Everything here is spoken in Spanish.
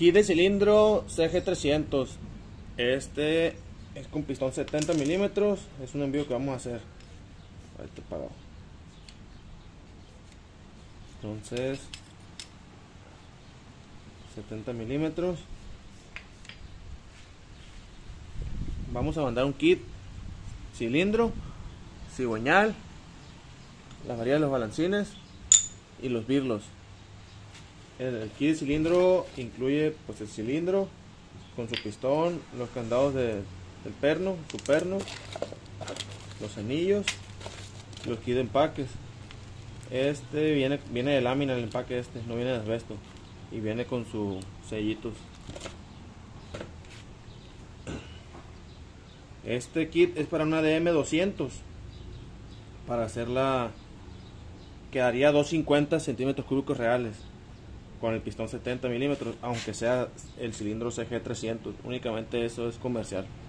Kit de cilindro CG300. Este es con pistón 70 milímetros. Es un envío que vamos a hacer. Ahorita para abajo. Entonces 70 milímetros. Vamos a mandar un kit cilindro, cigüeñal, la varilla de los balancines y los birlos. El kit de cilindro incluye pues el cilindro con su pistón, los candados del perno, su perno, los anillos, los kits de empaques. Este viene de lámina, el empaque no viene de asbesto y viene con sus sellitos. Este kit es para una DM200, para hacerla quedaría 250 centímetros cúbicos reales con el pistón 70 milímetros, aunque sea el cilindro CG300. Únicamente eso es comercial.